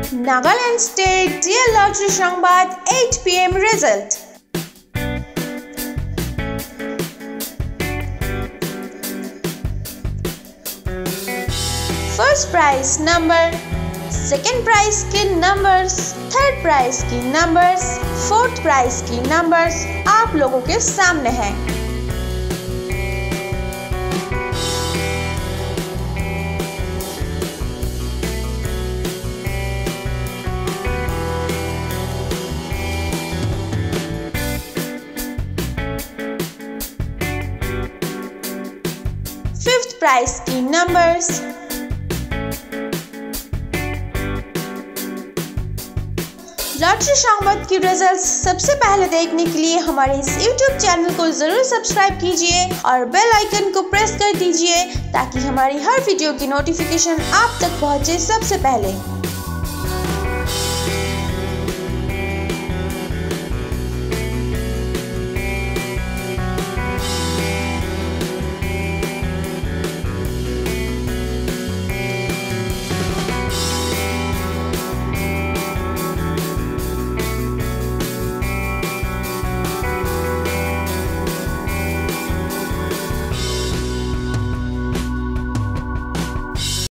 Nagaland State DL Lottery সংবাদ 8 PM result. First prize number, second prize के numbers, third prize की numbers, fourth prize की numbers आप लोगों के सामने हैं। फिफ्थ प्राइज की नंबर्स, लॉटरी संवाद की रिजल्ट्स सबसे पहले देखने के लिए हमारे इस YouTube चैनल को जरूर सब्सक्राइब कीजिए और बेल आइकन को प्रेस कर दीजिए ताकि हमारी हर वीडियो की नोटिफिकेशन आप तक पहुंचे सबसे पहले।